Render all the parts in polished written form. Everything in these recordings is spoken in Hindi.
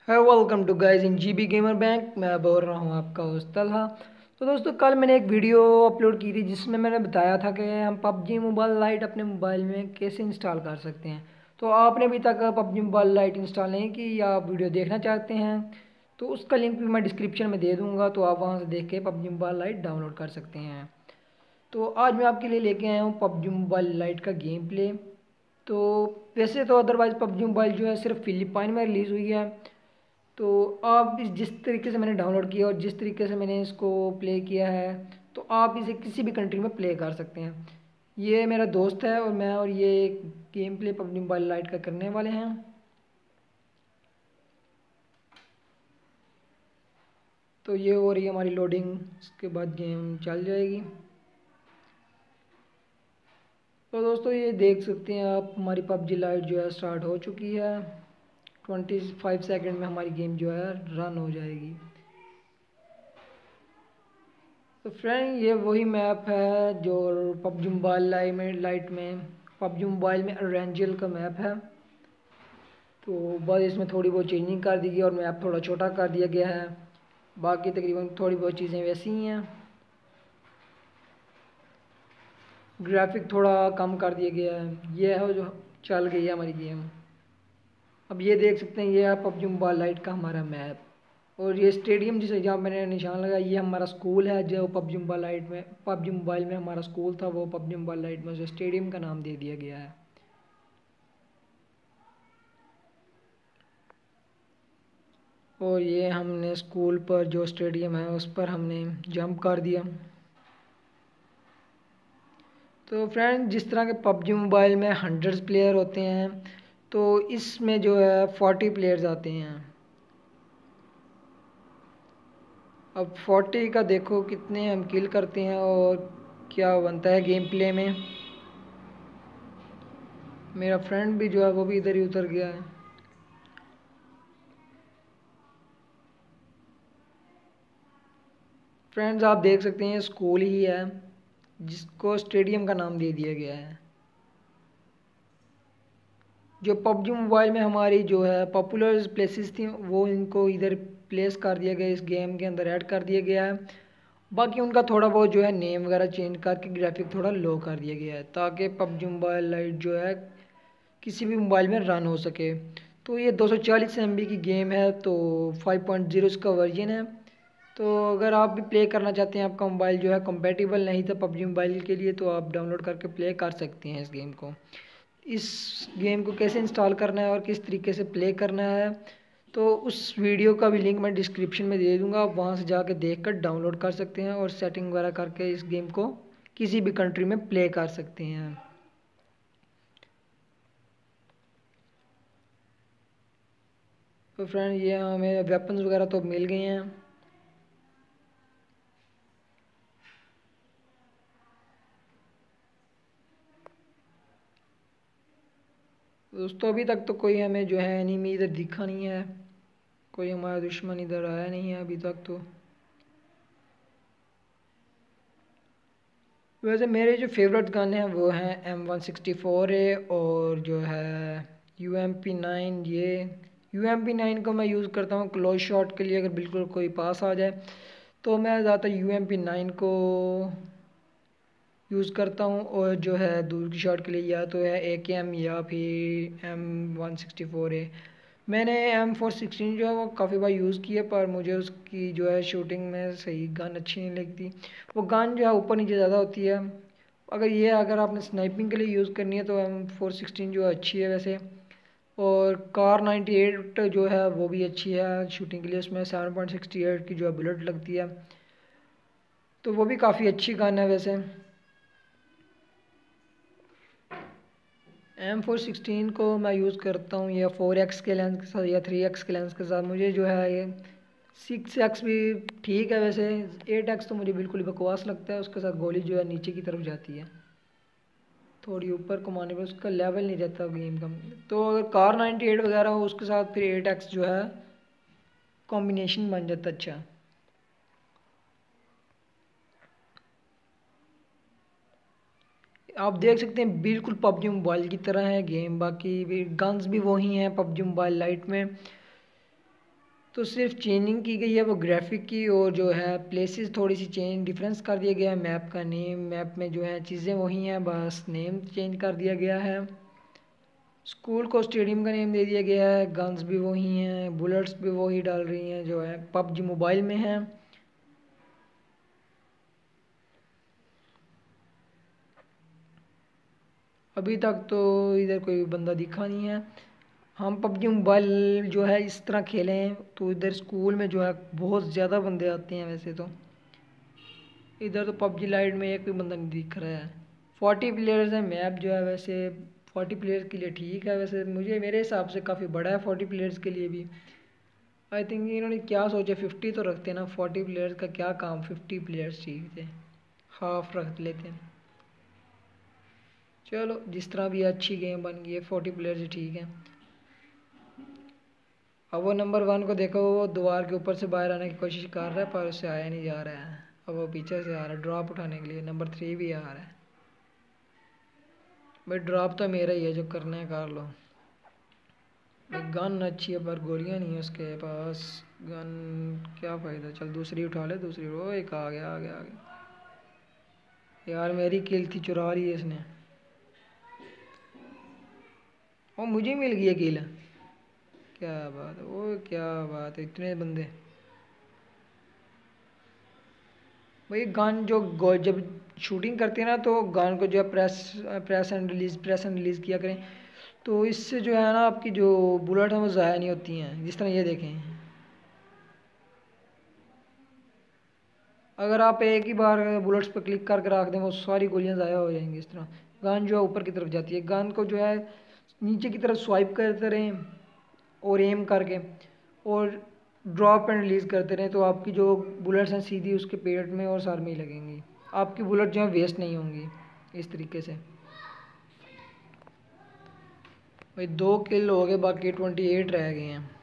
है welcome to guys in GB gamer bank. मैं बोल रहा हूँ आपका होस्ट तलहा। तो दोस्तों कल मैंने एक वीडियो अपलोड की थी जिसमें मैंने बताया था कि हम पबजी मोबाइल लाइट अपने मोबाइल में कैसे इंस्टॉल कर सकते हैं। तो आपने अभी तक पबजी मोबाइल लाइट इंस्टॉल नहीं की या आप वीडियो देखना चाहते हैं तो उसका लिंक भी मैं डिस्क्रिप्शन में दे दूँगा, तो आप वहाँ से देख के पबजी मोबाइल लाइट डाउनलोड कर सकते हैं। तो आज मैं आपके लिए लेके आया हूँ पबजी मोबाइल लाइट का गेम प्ले। तो वैसे तो अदरवाइज़ पबजी मोबाइल जो है सिर्फ फिलिपाइन में रिलीज़ हुई है। तो आप इस जिस तरीके से मैंने डाउनलोड किया और जिस तरीके से मैंने इसको प्ले किया है तो आप इसे किसी भी कंट्री में प्ले कर सकते हैं। ये मेरा दोस्त है और मैं और ये game play PUBG mobile lite का करने वाले हैं। तो ये हो रही है हमारी लोडिंग, इसके बाद गेम चल जाएगी। तो दोस्तों ये देख सकते हैं आप, हमारी पबजी लाइट जो है स्टार्ट हो चुकी है। 25 सेकंड में हमारी गेम जो है रन हो जाएगी। तो फ्रेंड ये वही मैप है जो पबजी मोबाइल लाइट में पबजी मोबाइल में रेंजल का मैप है। तो बस इसमें थोड़ी बहुत चेंजिंग कर दी गई और मैप थोड़ा छोटा कर दिया गया है। बाकी तकरीबन थोड़ी बहुत चीज़ें वैसी ही हैं। ग्राफिक थोड़ा कम कर दिया गया है। ये है जो चल गई है हमारी गेम। अब ये देख सकते हैं, ये है पबजी मोबाइल लाइट का हमारा मैप। और ये स्टेडियम जिसे जहाँ मैंने निशान लगाया ये हमारा स्कूल है, जो पबजी मोबाइल में हमारा स्कूल था, वो पबजी मोबाइल लाइट में उसे स्टेडियम का नाम दे दिया गया है। और ये हमने स्कूल पर जो स्टेडियम है उस पर हमने जंप कर दिया। तो फ्रेंड जिस तरह के पबजी मोबाइल में 100 प्लेयर होते हैं तो इसमें जो है 40 प्लेयर्स आते हैं। अब 40 का देखो कितने हम किल करते हैं और क्या बनता है गेम प्ले में। मेरा फ्रेंड भी जो है वो भी इधर ही उतर गया है। फ्रेंड्स आप देख सकते हैं ये स्कूल ही है जिसको स्टेडियम का नाम दे दिया गया है। जो पबजी मोबाइल में हमारी जो है पॉपुलर प्लेसेस थी वो इनको इधर प्लेस कर दिया गया, इस गेम के अंदर ऐड कर दिया गया है। बाकी उनका थोड़ा बहुत जो है नेम वगैरह चेंज करके ग्राफिक थोड़ा लो कर दिया गया है ताकि पबजी मोबाइल लाइट जो है किसी भी मोबाइल में रन हो सके। तो ये 240 MB की गेम है, तो 5.0 इसका वर्जन है। तो अगर आप भी प्ले करना चाहते हैं, आपका मोबाइल जो है कंपेटिबल नहीं था पबजी मोबाइल के लिए, तो आप डाउनलोड करके प्ले कर सकते हैं इस गेम को। इस गेम को कैसे इंस्टॉल करना है और किस तरीके से प्ले करना है तो उस वीडियो का भी लिंक मैं डिस्क्रिप्शन में दे दूँगा। आप वहाँ से जाके देख कर डाउनलोड कर सकते हैं और सेटिंग वगैरह करके इस गेम को किसी भी कंट्री में प्ले कर सकते हैं। तो फ्रेंड ये हमें वेपन्स वगैरह तो मिल गए हैं। दोस्तों अभी तक तो कोई हमें जो है एनिमी इधर दिखा नहीं है, कोई हमारा दुश्मन इधर आया नहीं है अभी तक। तो वैसे मेरे जो फेवरेट गन हैं वो हैं M164 है और जो है UMP9। ये UMP9 को मैं यूज़ करता हूँ क्लोज शॉट के लिए, अगर बिल्कुल कोई पास आ जाए तो मैं ज़्यादातर UMP9 को यूज़ करता हूँ। और जो है दूर की शॉट के लिए या तो है AKM या फिर M164 है। मैंने M416 जो है वो काफ़ी बार यूज़ किया पर मुझे उसकी जो है शूटिंग में सही गन अच्छी नहीं लगती। वो गन जो है ऊपर नीचे ज़्यादा होती है। अगर आपने स्नाइपिंग के लिए यूज़ करनी है तो M416 जो है अच्छी है वैसे। और कार 98 जो है वो भी अच्छी है शूटिंग के लिए, उसमें 7.68 की जो है बुलेट लगती है, तो वो भी काफ़ी अच्छी गन है वैसे। M416 को मैं यूज़ करता हूँ या 4x के लेंस के साथ या 3x के लेंस के साथ। मुझे जो है ये 6x भी ठीक है वैसे, 8x तो मुझे बिल्कुल ही बकवास लगता है। उसके साथ गोली जो है नीचे की तरफ जाती है, थोड़ी ऊपर कमाने पर उसका लेवल नहीं रहता गेम का। तो अगर कार 98 वगैरह हो उसके साथ फिर 8x जो है कॉम्बिनेशन बन जाता अच्छा। आप देख सकते हैं बिल्कुल पबजी मोबाइल की तरह है गेम, बाकी भी गन्स भी वही हैं पबजी मोबाइल लाइट में। तो सिर्फ चेंजिंग की गई है वो ग्राफिक की, और जो है प्लेसेस थोड़ी सी चेंज डिफरेंस कर दिया गया है। मैप का नेम, मैप में जो है चीज़ें वही हैं, बस नेम चेंज कर दिया गया है। स्कूल को स्टेडियम का नेम दे दिया गया है। गन्स भी वही हैं, बुलेट्स भी वही डाल रही हैं जो है पबजी मोबाइल में है। अभी तक तो इधर कोई बंदा दिखा नहीं है। हम पबजी मोबाइल जो है इस तरह खेले हैं तो इधर स्कूल में जो है बहुत ज़्यादा बंदे आते हैं। वैसे तो इधर तो पबजी लाइट में एक भी बंदा नहीं दिख रहा है। 40 प्लेयर्स हैं। मैप जो है वैसे 40 प्लेयर्स के लिए ठीक है, वैसे मुझे मेरे हिसाब से काफ़ी बड़ा है 40 प्लेयर्स के लिए भी। आई थिंक इन्होंने क्या सोचा, 50 तो रखते ना, 40 प्लेयर्स का क्या काम, 50 प्लेयर्स ठीक थे, हाफ रख लेते हैं। चलो जिस तरह भी अच्छी गेम बन गई है, 40 प्लेयर्स ही ठीक है। अब वो नंबर 1 को देखो, वो दीवार के ऊपर से बाहर आने की कोशिश कर रहा है पर उससे आया नहीं जा रहा है। अब वो पीछे से आ रहा है ड्रॉप उठाने के लिए। नंबर 3 भी आ रहा है। भाई ड्रॉप तो मेरा ही है, जो करना है कर लो। भाई गन अच्छी है पर गोलियां नहीं है उसके पास। गन क्या फ़ायदा, चल दूसरी उठा ले, दूसरी। ओ एक आ गया, आ गया, आ गया। यार मेरी किल थी, चुरा ली है इसने। ओ मुझे मिल गई किल। क्या बात है, ओ क्या बात है, इतने बंदे। भाई गन जो जब शूटिंग करते हैं ना तो गन को जो है प्रेस एंड रिलीज़ किया करें, तो इससे जो है ना आपकी जो बुलेट है वो ज़ाया नहीं होती हैं। जिस तरह ये देखें, अगर आप एक ही बार बुलेट्स पर क्लिक करके रख दें वो सारी गोलियां ज़ाया हो जाएंगी। इस तरह गन जो है ऊपर की तरफ जाती है। गन को जो है नीचे की तरफ स्वाइप करते रहें और एम करके, और ड्रॉप एंड रिलीज़ करते रहें, तो आपकी जो बुलेट्स हैं सीधी उसके पेट में और सर में ही लगेंगी। आपकी बुलेट जो है वेस्ट नहीं होंगी इस तरीके से। भाई 2 किल हो गए, बाकी 28 रह गए हैं।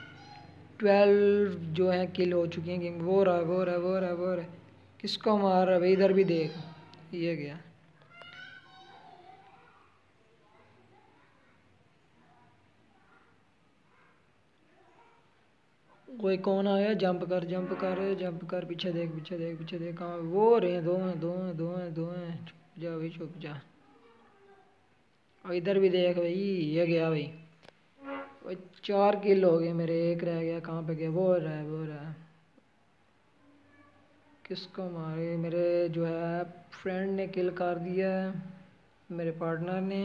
12 जो है किल हो चुकी हैं गेम। वो रहा, वो रहा, वो रहा, वो रहा। किसको मार रहा है भाई, इधर भी देख। ये गया। कोई कौन आया, जंप कर, जंप कर, जंप कर, पीछे देख, पीछे देख, पीछे देख। कहाँ वो रहे हैं, दो हैं, दो हैं, दो हैं, दो हैं। छुप जा भाई, छुप जा। और इधर भी देख भाई, ये गया भाई। भाई 4 किल हो गए मेरे, एक रह गया। कहाँ पे गया, वो रहा है, वो रहा है। किसको मारे, मेरे जो है फ्रेंड ने किल कर दिया है, मेरे पार्टनर ने।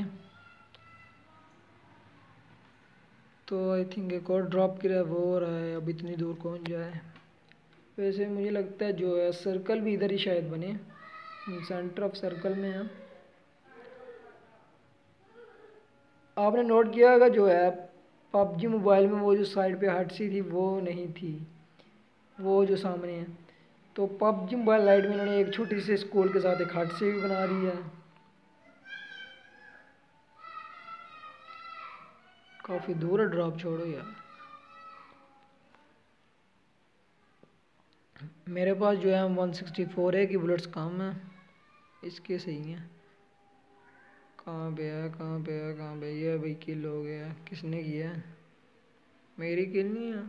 तो आई थिंक एक और ड्रॉप गिरा है, वो हो रहा है। अब इतनी दूर कौन जाए। वैसे मुझे लगता है जो है सर्कल भी इधर ही शायद बने, सेंटर ऑफ सर्कल में है। आपने नोट किया होगा जो है पबजी मोबाइल में वो जो साइड पे हट सी थी वो नहीं थी, वो जो सामने है। तो पबजी मोबाइल लाइट में इन्होंने एक छोटी सी स्कूल के साथ एक हट सी भी बना दी है। काफ़ी दूर है ड्रॉप, छोड़ो यार। मेरे पास जो है 164 है कि बुलेट्स कम है, इसके सही है। कहाँ पे है, कहाँ पे है, कहाँ पे, ये भाई किल हो गया। किसने किया है, मेरी किल नहीं है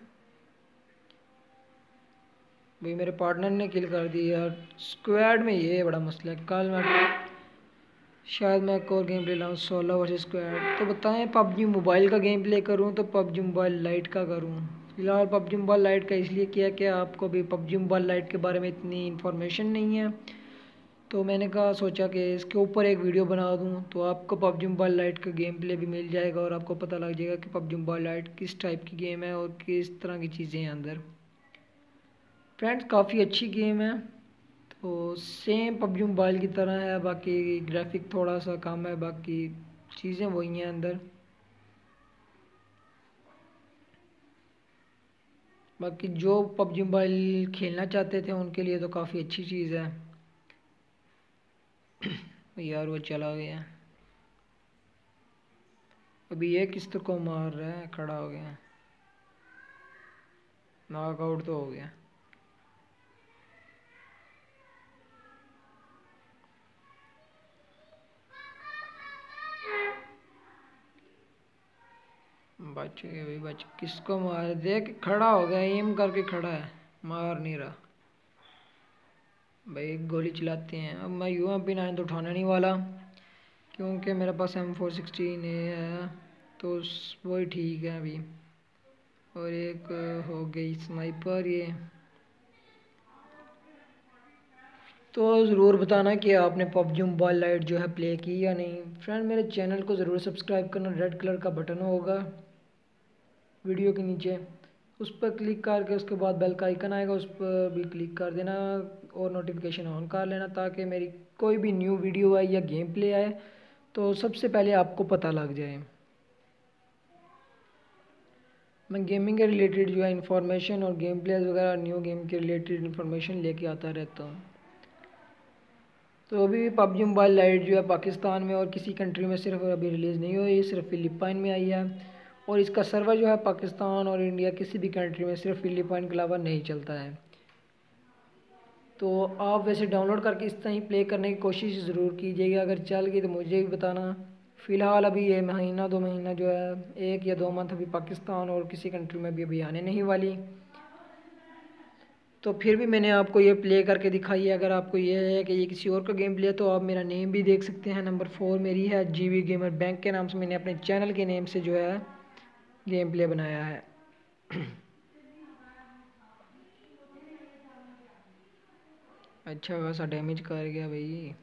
भाई, मेरे पार्टनर ने किल कर दी यार। स्क्वाड में ये बड़ा मसला है। कल मैं शायद मैं एक और गेम प्ले लाऊँ, 16 वर्सेस स्क्वाड। तो बताएं पबजी मोबाइल का गेम प्ले करूँ तो पबजी मोबाइल लाइट का करूँ। फिलहाल पबजी मोबाइल लाइट का इसलिए किया कि आपको भी पबजी मोबाइल लाइट के बारे में इतनी इन्फॉर्मेशन नहीं है, तो मैंने कहा सोचा कि इसके ऊपर एक वीडियो बना दूं, तो आपको पबजी मोबाइल लाइट का गेम प्ले भी मिल जाएगा और आपको पता लग जाएगा कि पबजी मोबाइल लाइट किस टाइप की गेम है और किस तरह की चीज़ें हैं अंदर। फ्रेंड्स काफ़ी अच्छी गेम है, तो सेम पबजी मोबाइल की तरह है, बाकी ग्राफिक थोड़ा सा कम है, बाकी चीज़ें वही हैं अंदर। बाकी जो पबजी मोबाइल खेलना चाहते थे उनके लिए तो काफ़ी अच्छी चीज़ है। यार वो चला गया। अभी ये किस तरह को मार रहा है, खड़ा हो गया। नॉकआउट तो हो गया। भाई बच गए भाई, बच। किसको मार, देख खड़ा हो गया, एम करके खड़ा है, मार नहीं रहा भाई। एक गोली चलाते हैं। अब मैं UMP9 तो उठाने नहीं वाला, क्योंकि मेरे पास M416 है, तो वही ठीक है अभी। और एक हो गई स्नाइपर ये। तो ज़रूर बताना कि आपने PUBG मोबाइल लाइट जो है प्ले की या नहीं। फ्रेंड मेरे चैनल को ज़रूर सब्सक्राइब करना, रेड कलर का बटन होगा वीडियो के नीचे, उस पर क्लिक करके उसके बाद बेल का आइकन आएगा, उस पर भी क्लिक कर देना और नोटिफिकेशन ऑन कर लेना, ताकि मेरी कोई भी न्यू वीडियो आए या गेम प्ले आए तो सबसे पहले आपको पता लग जाए। मैं गेमिंग के रिलेटेड जो है इंफॉर्मेशन और गेम प्लेज वगैरह न्यू गेम के रिलेटेड इंफॉर्मेशन लेके आता रहता हूँ। तो अभी PUBG मोबाइल लाइट जो है पाकिस्तान में और किसी कंट्री में सिर्फ अभी रिलीज़ नहीं हुई, सिर्फ फिलिपाइन में आई है। और इसका सर्वर जो है पाकिस्तान और इंडिया किसी भी कंट्री में सिर्फ फिलिपाइन के अलावा नहीं चलता है। तो आप वैसे डाउनलोड करके इस तरह ही प्ले करने की कोशिश ज़रूर कीजिएगा। अगर चल गई तो मुझे भी बताना। फ़िलहाल अभी ये महीना 2 महीना जो है, 1 या 2 मंथ अभी पाकिस्तान और किसी कंट्री में भी अभी आने नहीं वाली। तो फिर भी मैंने आपको ये प्ले करके दिखाई है। अगर आपको ये है कि ये किसी और का गेम प्ले है तो आप मेरा नेम भी देख सकते हैं। नंबर 4 मेरी है, GB गेमर बैंक के नाम से मैंने अपने चैनल के नेम से जो है गेम प्ले बनाया है। अच्छा खासा डैमेज कर गया भाई।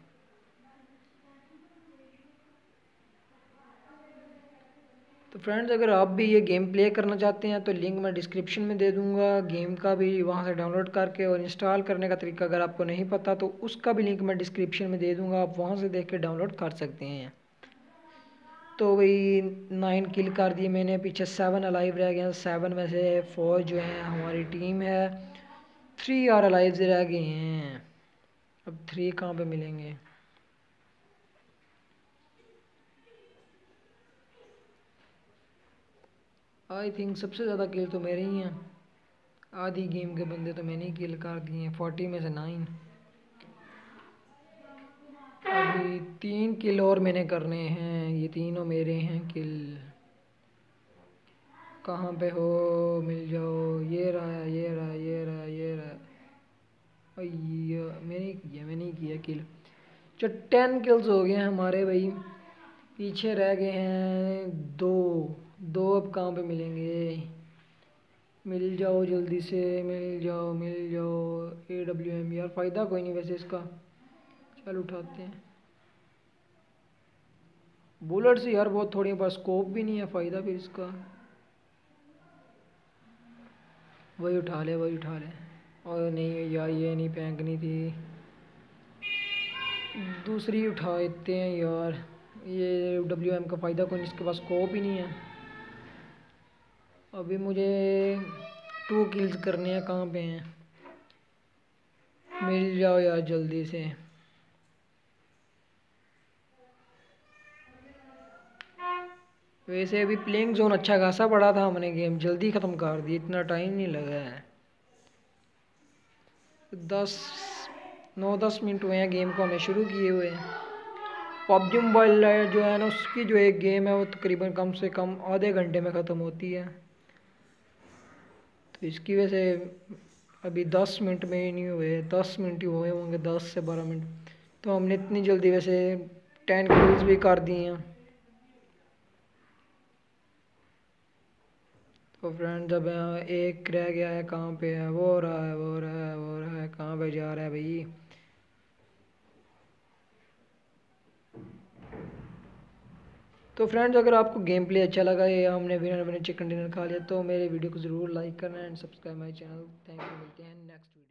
तो फ्रेंड्स अगर आप भी ये गेम प्ले करना चाहते हैं तो लिंक मैं डिस्क्रिप्शन में दे दूंगा गेम का भी, वहाँ से डाउनलोड करके। और इंस्टॉल करने का तरीका अगर आपको नहीं पता तो उसका भी लिंक मैं डिस्क्रिप्शन में दे दूंगा, आप वहाँ से देख के डाउनलोड कर सकते हैं। तो वही 9 किल कर दिए मैंने, पीछे 7 अलाइव रह गए हैं। 7 में से 4 जो है हमारी टीम है, 3 और अलाइव रह गए हैं। अब 3 कहाँ पे मिलेंगे। आई थिंक सबसे ज़्यादा किल तो मेरे ही हैं, आधी गेम के बंदे तो मैंने ही किल कर दिए हैं, 40 में से 9। अभी 3 किल और मैंने करने हैं, ये तीनों मेरे हैं किल। कहाँ पे हो, मिल जाओ। ये रहा, ये रहा, ये रहा, ये रहा। ये मैंने ही किया किल। जो 10 किल्स हो गए हैं हमारे भाई। पीछे रह गए हैं 2। 2 अब कहाँ पे मिलेंगे। मिल जाओ जल्दी से, मिल जाओ, मिल जाओ। AWM यार फ़ायदा कोई नहीं वैसे इसका, चल उठाते हैं। बुलेट्स यार बहुत थोड़ी, पास स्कोप भी नहीं है, फ़ायदा फिर इसका। वही उठा ले, वही उठा ले। और नहीं यार ये नहीं फेंकनी थी, दूसरी उठा देते हैं यार। ये WM का फ़ायदा कोई नहीं, इसके पास स्कोप ही नहीं है। अभी मुझे 2 किल्स करने हैं, कहाँ पे हैं। मिल जाओ यार जल्दी से। वैसे अभी प्लेइंग जोन अच्छा खासा बड़ा था, हमने गेम जल्दी ख़त्म कर दी, इतना टाइम नहीं लगा है। 9-10 मिनट हुए हैं गेम को हमें शुरू किए हुए। PUBG मोबाइल जो है ना, उसकी जो एक गेम है वो तकरीबन कम से कम आधे घंटे में ख़त्म होती है। तो इसकी वजह से अभी 10 मिनट में ही नहीं हुए, 10 मिनट ही हुए होंगे, 10 से 12 मिनट। तो हमने इतनी जल्दी वैसे 10 किल्स भी कर दिए हैं। तो फ्रेंड्स अब एक रह गया है, कहाँ पे है, वो रहा है, वो रहा है, वो रहा है, कहाँ पे जा रहा है भाई। तो फ्रेंड्स अगर आपको गेम प्ले अच्छा लगा या हमने विनर विनर चिकन डिनर खा लिया तो मेरे वीडियो को ज़रूर लाइक करना and subscribe my channel. Thank you, मिलते हैं नेक्स्ट वीडियो।